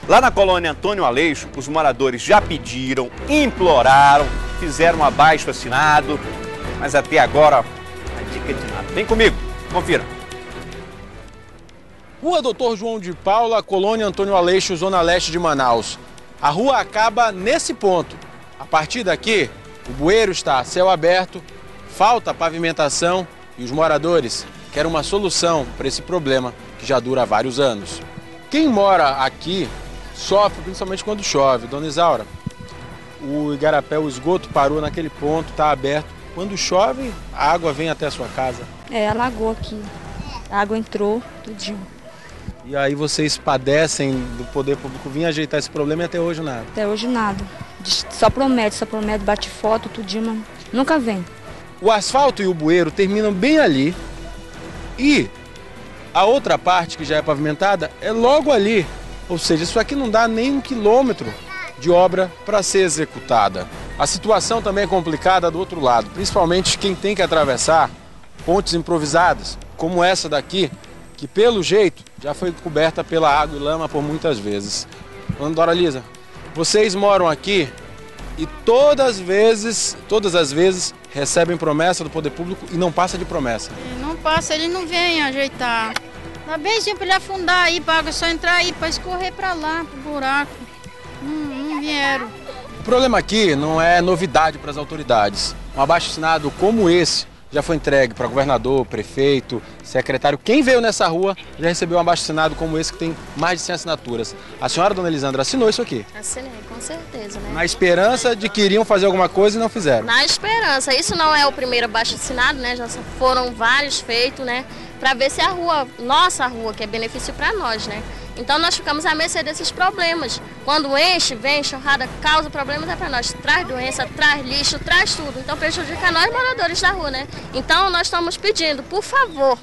Lá na colônia Antônio Aleixo, os moradores já pediram, imploraram, fizeram um abaixo-assinado, mas até agora, a dica de nada. Vem comigo, confira. Rua Doutor João de Paula, colônia Antônio Aleixo, zona leste de Manaus. A rua acaba nesse ponto. A partir daqui, o bueiro está a céu aberto, falta pavimentação e os moradores querem uma solução para esse problema que já dura há vários anos. Quem mora aqui sofre principalmente quando chove. Dona Isaura, o igarapé, o esgoto parou naquele ponto, está aberto. Quando chove, a água vem até a sua casa. Alagou aqui. A água entrou, tudinho. E aí vocês padecem do poder público vir ajeitar esse problema e até hoje nada? Até hoje nada. Só promete, bate foto, tudinho, mas nunca vem. O asfalto e o bueiro terminam bem ali e a outra parte que já é pavimentada é logo ali. Ou seja, isso aqui não dá nem 1 quilômetro de obra para ser executada. A situação também é complicada do outro lado, principalmente quem tem que atravessar pontes improvisadas, como essa daqui, que pelo jeito já foi coberta pela água e lama por muitas vezes. Dona Doralisa, vocês moram aqui e todas as vezes recebem promessa do poder público e não passa de promessa. Não passa, ele não vem ajeitar. Dá bem assim para ele afundar aí, para a água só entrar aí, para escorrer para lá, pro buraco. Não vieram. O problema aqui não é novidade para as autoridades. Um abaixo-assinado como esse já foi entregue para governador, prefeito, secretário. Quem veio nessa rua já recebeu um abaixo-assinado como esse que tem mais de 100 assinaturas. A senhora, dona Elisandra, assinou isso aqui? Assinei, com certeza, né? Na esperança de que iriam fazer alguma coisa e não fizeram. Na esperança. Isso não é o primeiro abaixo-assinado, né? Já foram vários feitos, né? Para ver se a rua, nossa rua, que é benefício para nós, né? Então nós ficamos à mercê desses problemas. Quando enche, vem, enxurrada, causa problemas é para nós. Traz doença, traz lixo, traz tudo. Então prejudica nós moradores da rua, né? Então nós estamos pedindo, por favor,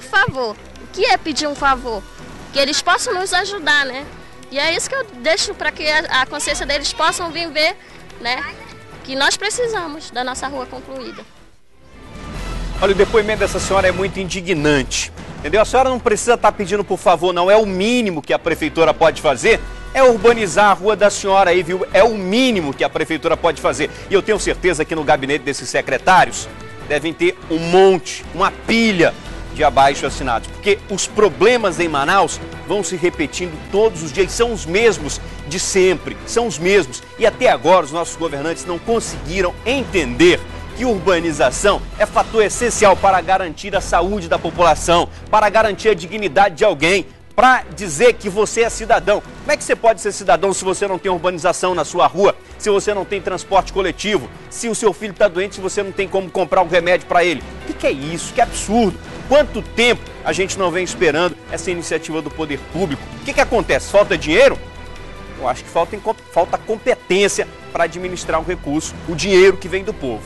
o que é pedir um favor? Que eles possam nos ajudar, né? E é isso que eu deixo para que a consciência deles possam vir ver, né? Que nós precisamos da nossa rua concluída. Olha, o depoimento dessa senhora é muito indignante, entendeu? A senhora não precisa estar pedindo por favor, não. É o mínimo que a prefeitura pode fazer, é urbanizar a rua da senhora aí, viu? É o mínimo que a prefeitura pode fazer. E eu tenho certeza que no gabinete desses secretários devem ter um monte, uma pilha de abaixo-assinados, porque os problemas em Manaus vão se repetindo todos os dias, são os mesmos de sempre, são os mesmos. E até agora os nossos governantes não conseguiram entender que urbanização é fator essencial para garantir a saúde da população, para garantir a dignidade de alguém, para dizer que você é cidadão. Como é que você pode ser cidadão se você não tem urbanização na sua rua, se você não tem transporte coletivo, se o seu filho está doente, se você não tem como comprar um remédio para ele? O que é isso? Que absurdo! Quanto tempo a gente não vem esperando essa iniciativa do poder público? O que acontece? Falta dinheiro? Eu acho que falta competência para administrar o recurso, o dinheiro que vem do povo.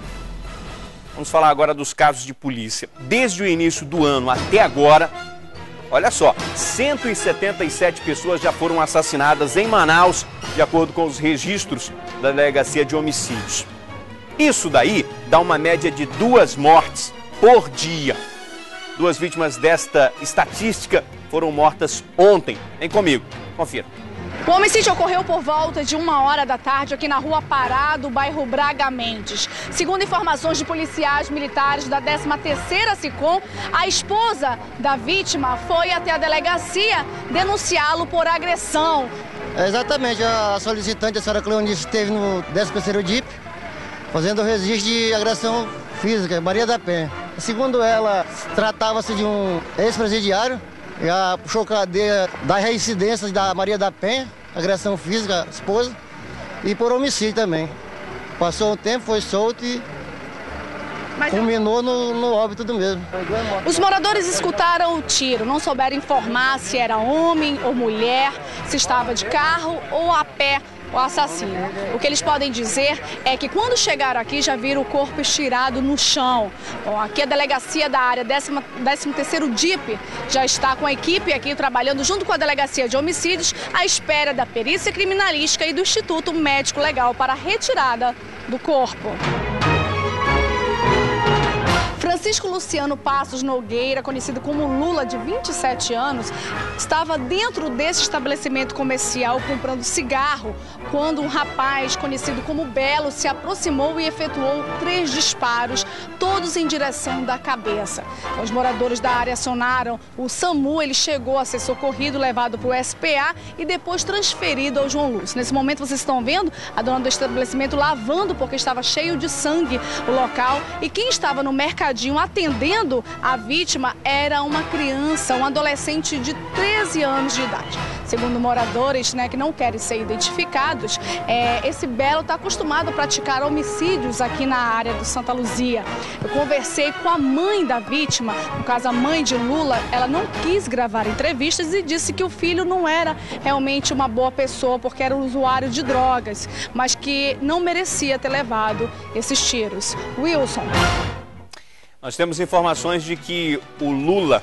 Vamos falar agora dos casos de polícia. Desde o início do ano até agora, olha só, 177 pessoas já foram assassinadas em Manaus, de acordo com os registros da Delegacia de Homicídios. Isso daí dá uma média de 2 mortes por dia. 2 vítimas desta estatística foram mortas ontem. Vem comigo, confira. O homicídio ocorreu por volta de 1h da tarde aqui na Rua Pará, do bairro Braga Mendes. Segundo informações de policiais militares da 13ª SICOM, a esposa da vítima foi até a delegacia denunciá-lo por agressão. Exatamente, a solicitante, a senhora Cleonice, esteve no 13º DIP, fazendo o registro de agressão física, Maria da Penha. Segundo ela, tratava-se de um ex-presidiário. Já puxou cadeia das reincidências da Maria da Penha, agressão física, esposa, e por homicídio também. Passou um tempo, foi solto e culminou no óbito do mesmo. Os moradores escutaram o tiro, não souberam informar se era homem ou mulher, se estava de carro ou a pé o assassino. O que eles podem dizer é que quando chegaram aqui já viram o corpo estirado no chão. Bom, aqui a delegacia da área 13º DIP já está com a equipe aqui trabalhando junto com a delegacia de homicídios à espera da perícia criminalística e do Instituto Médico Legal para a retirada do corpo. Francisco Luciano Passos Nogueira, conhecido como Lula, de 27 anos, estava dentro desse estabelecimento comercial comprando cigarro quando um rapaz conhecido como Belo se aproximou e efetuou 3 disparos, todos em direção da cabeça. Os moradores da área acionaram o SAMU, ele chegou a ser socorrido, levado para o SPA e depois transferido ao João Lúcio. Nesse momento vocês estão vendo a dona do estabelecimento lavando porque estava cheio de sangue o local, e quem estava no mercadinho atendendo a vítima era uma criança, um adolescente de 13 anos de idade. Segundo moradores, que não querem ser identificados, esse Belo está acostumado a praticar homicídios aqui na área do Santa Luzia. Eu conversei com a mãe da vítima, no caso a mãe de Lula, ela não quis gravar entrevistas e disse que o filho não era realmente uma boa pessoa porque era um usuário de drogas, mas que não merecia ter levado esses tiros. Wilson. Nós temos informações de que o Lula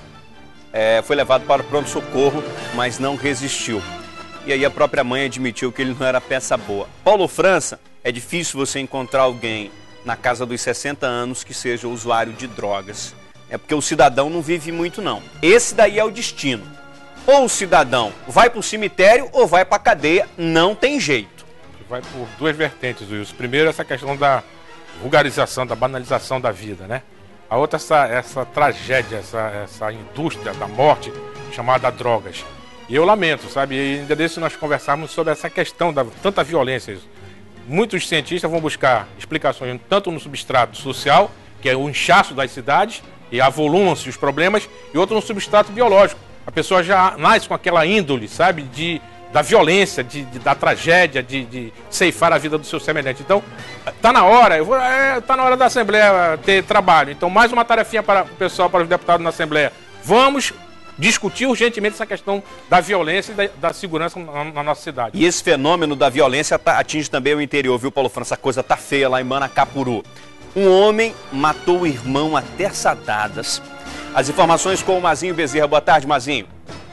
foi levado para o pronto-socorro, mas não resistiu. E aí a própria mãe admitiu que ele não era peça boa. Paulo França, é difícil você encontrar alguém na casa dos 60 anos que seja usuário de drogas. É porque o cidadão não vive muito, não. Esse daí é o destino. Ou o cidadão vai para o cemitério ou vai para a cadeia, não tem jeito. Vai por 2 vertentes, Wilson. Primeiro, essa questão da vulgarização, da banalização da vida, né? A outra, essa tragédia, essa indústria da morte chamada drogas. E eu lamento, sabe? E ainda desse nós conversarmos sobre essa questão da tanta violência. Muitos cientistas vão buscar explicações tanto no substrato social, que é o inchaço das cidades, e avolumam-se os problemas, e outro no substrato biológico. A pessoa já nasce com aquela índole, sabe? Da violência, da tragédia, de ceifar a vida do seu semelhante. Então, tá na hora, tá na hora da Assembleia ter trabalho. Então, mais uma tarefinha para o pessoal, para os deputados na Assembleia. Vamos discutir urgentemente essa questão da violência e da segurança na nossa cidade. E esse fenômeno da violência atinge também o interior, viu, Paulo França? A coisa tá feia lá em Manacapuru. Um homem matou o irmão a terçadadas. As informações com o Mazinho Bezerra. Boa tarde, Mazinho.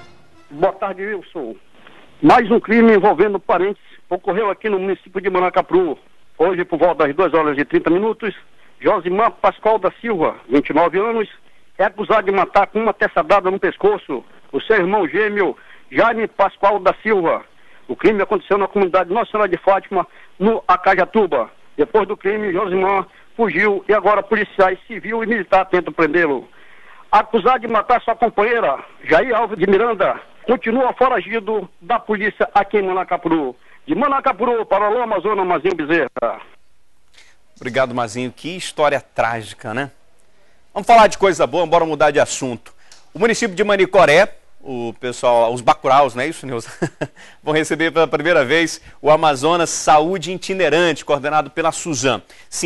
Boa tarde, Wilson. Mais um crime envolvendo parentes ocorreu aqui no município de Manacapuru. Hoje, por volta das 2h30, Josimar Pascoal da Silva, 29 anos, é acusado de matar com uma terçadada no pescoço o seu irmão gêmeo, Jaime Pascoal da Silva. O crime aconteceu na comunidade Nossa Senhora de Fátima, no Acajatuba. Depois do crime, Josimar fugiu e agora policiais civil e militar tentam prendê-lo. Acusado de matar sua companheira, Jair Alves de Miranda, continua foragido da polícia aqui em Manacapuru. De Manacapuru para o Alô Amazonas, Mazinho Bezerra. Obrigado, Mazinho. Que história trágica, né? Vamos falar de coisa boa, bora mudar de assunto. O município de Manicoré, o pessoal, os bacuraus, não é isso, Nilson? Vão receber pela primeira vez o Amazonas Saúde Itinerante, coordenado pela Suzan.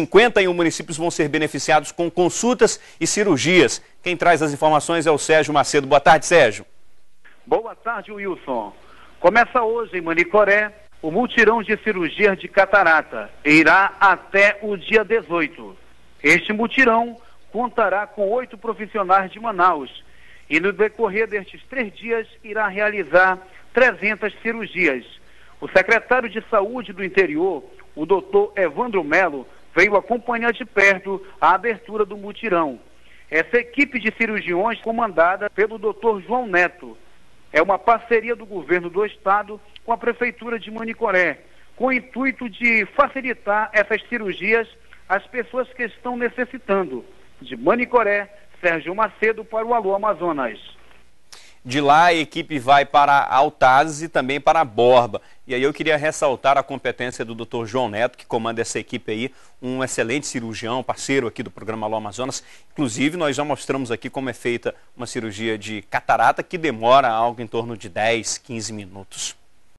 51 municípios vão ser beneficiados com consultas e cirurgias. Quem traz as informações é o Sérgio Macedo. Boa tarde, Sérgio. Boa tarde, Wilson. Começa hoje em Manicoré o mutirão de cirurgia de catarata. Irá até o dia 18. Este mutirão contará com 8 profissionais de Manaus e no decorrer destes 3 dias irá realizar 300 cirurgias. O secretário de Saúde do Interior, o doutor Evandro Melo, veio acompanhar de perto a abertura do mutirão. Essa equipe de cirurgiões comandada pelo doutor João Neto é uma parceria do governo do estado com a prefeitura de Manicoré, com o intuito de facilitar essas cirurgias às pessoas que estão necessitando. De Manicoré, Sérgio Macedo para o Alô Amazonas. De lá a equipe vai para Altazes e também para Borba. E aí eu queria ressaltar a competência do Dr. João Neto, que comanda essa equipe aí, um excelente cirurgião, parceiro aqui do programa Alô Amazonas. Inclusive nós já mostramos aqui como é feita uma cirurgia de catarata que demora algo em torno de 10, 15 minutos.